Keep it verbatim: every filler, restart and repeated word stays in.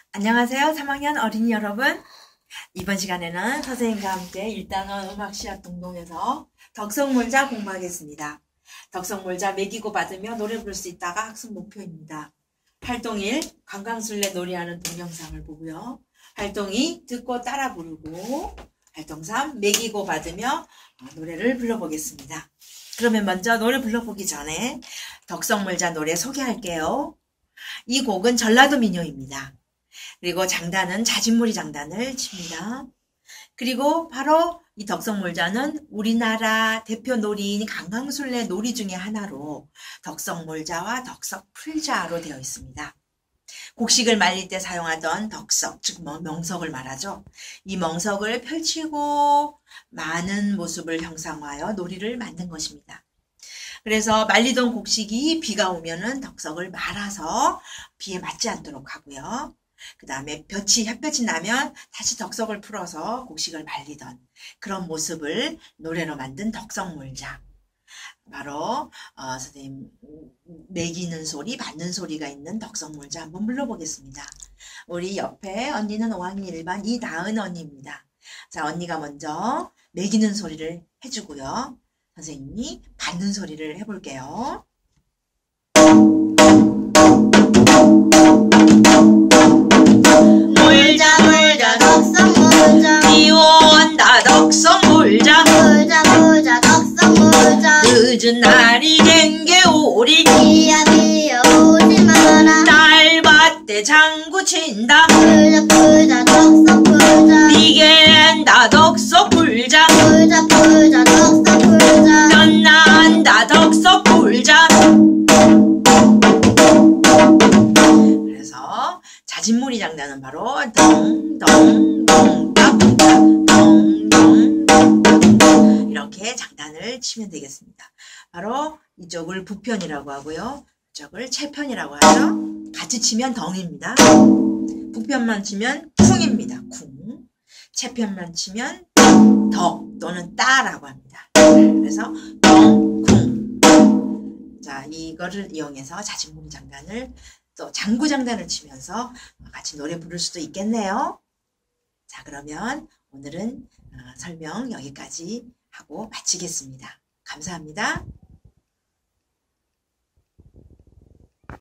안녕하세요. 삼 학년 어린이 여러분. 이번 시간에는 선생님과 함께 일 단원 음악 시합 동동에서 덕성몰자 공부하겠습니다. 덕성몰자 매기고 받으며 노래 부를 수 있다가 학습 목표입니다. 활동 일, 관광술래 놀이하는 동영상을 보고요. 활동 이, 듣고 따라 부르고, 활동 삼, 매기고 받으며 노래를 불러보겠습니다. 그러면 먼저 노래 불러보기 전에 덕성몰자 노래 소개할게요. 이 곡은 전라도 민요입니다. 그리고 장단은 자진몰이 장단을 칩니다. 그리고 바로 이 덕성몰자는 우리나라 대표 놀이인 관광술래 놀이 중에 하나로 덕성몰자와 덕석풀자로 되어 있습니다. 곡식을 말릴 때 사용하던 덕석, 즉 멍석을 말하죠. 이 멍석을 펼치고 많은 모습을 형상화하여 놀이를 만든 것입니다. 그래서 말리던 곡식이 비가 오면은 덕석을 말아서 비에 맞지 않도록 하고요. 그 다음에 볕이, 햇볕이 나면 다시 덕석을 풀어서 곡식을 말리던 그런 모습을 노래로 만든 덕성몰자. 바로 어, 선생님 매기는 소리, 받는 소리가 있는 덕성몰자 한번 불러보겠습니다. 우리 옆에 언니는 오 학년 일 반 이다은 언니입니다. 자, 언니가 먼저 매기는 소리를 해주고요. 선생님이 받는 소리를 해볼게요. 몰자 몰자 덕성몰자 비온다 덕성몰자 몰자 몰자 덕성몰자 늦은 날이 된 게 오리 비야 비야 오지 마라 딸밭에 장구 친다 풀자 풀자 덕성풀자 비겐다 덕석풀자 풀자 풀자 덕성풀자 변난다 덕석풀자. 그래서 자진몰이 장단은 바로 덩덩덩 덩덩덩 이렇게 장단을 치면 되겠습니다. 바로 이쪽을 부편이라고 하고요. 이쪽을 채편이라고 하죠. 같이 치면 덩입니다. 부편만 치면 쿵입니다. 쿵. 채편만 치면 덕 또는 따라고 합니다. 그래서 덩, 쿵. 자, 이거를 이용해서 자진몰이 장단을 또 장구 장단을 치면서 같이 노래 부를 수도 있겠네요. 자, 그러면 오늘은 설명 여기까지 하고 마치겠습니다. 감사합니다.